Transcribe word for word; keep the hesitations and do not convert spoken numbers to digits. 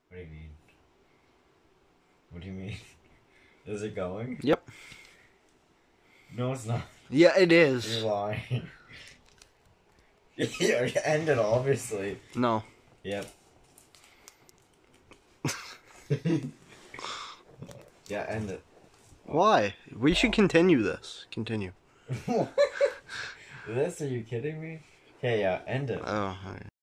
What do you mean? What do you mean? Is it going? Yep. No, it's not. Yeah, it is. You're lying. Yeah, end it, obviously. No. Yep. Yeah, end it. Why? We should continue this. Continue. What? This? Are you kidding me? Okay, yeah, end it. Oh, okay.